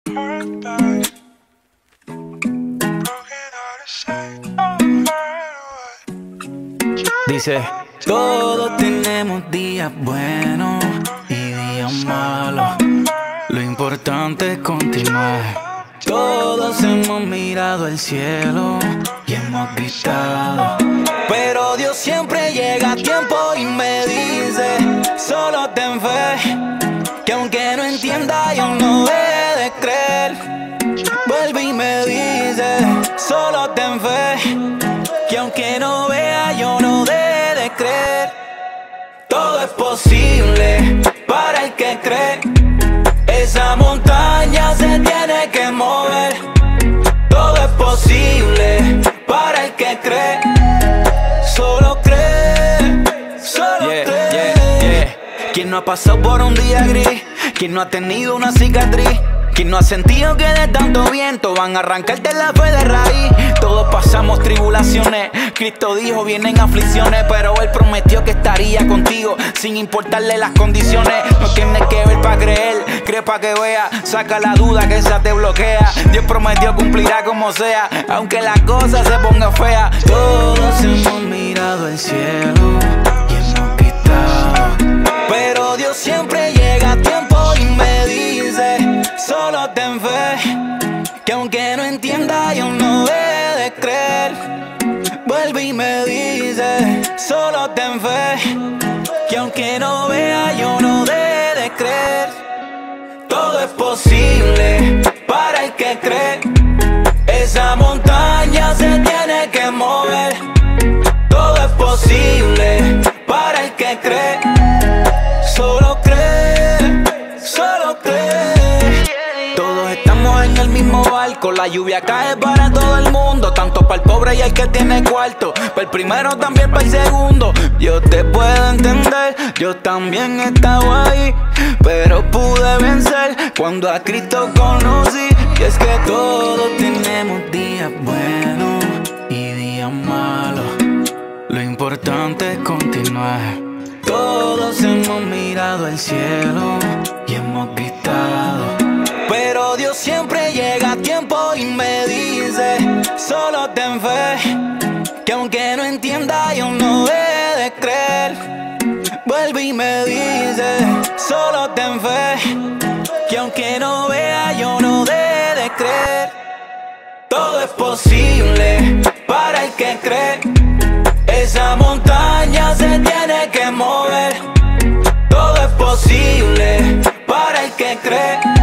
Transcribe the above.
Dice, todos tenemos días buenos y días malos. Lo importante es continuar. Todos hemos mirado al cielo y hemos gritado, pero Dios siempre llega a tiempo y me dice: solo ten fe, que aunque no entienda yo no he de creer. Vuelve y me dice: solo ten fe, que aunque no vea yo no he de creer. Todo es posible para el que cree. Esa montaña se tiene que mover. Todo es posible para el que cree. Solo cree, solo cree. ¿Quién no ha pasado por un día gris? ¿Quién no ha tenido una cicatriz? ¿Quién no ha sentido que de tanto viento van a arrancarte la fe de raíz? Todos pasamos tribulaciones. Cristo dijo: vienen aflicciones, pero Él prometió que estaría contigo sin importarle las condiciones. No tienes que ver para creer, cree para que vea. Saca la duda que esa te bloquea. Dios prometió cumplirá como sea, aunque la cosa se ponga fea. Todos hemos mirado al cielo y hemos gritado, pero Dios siempre llega a tiempo y me dice: solo ten fe, que aunque no entienda yo no he de creer. Vuelve y me dice: solo ten fe, que aunque no vea yo no he de creer. Todo es posible para el que cree. Esa montaña se tiene que mover. Todo es posible para el que cree. Solo cree, solo cree. Todos estamos en el mismo barco. La lluvia cae para todo el mundo, tanto para el pobre y el que tiene cuarto. Para el primero también para el segundo. Yo te puedo entender, yo también estaba ahí, pero pude vencer cuando a Cristo conocí. Y es que todos tenemos días buenos y días malos. Lo importante es continuar. Todos hemos mirado al cielo y hemos gritado, pero Dios siempre llega a tiempo y me dice: solo ten fe, que aunque no entienda yo no he de creer. Vuelve y me dice: solo ten fe, que aunque no vea yo no he de creer. Todo es posible para el que cree. Esa montaña se tiene que mover. Todo es posible para el que cree.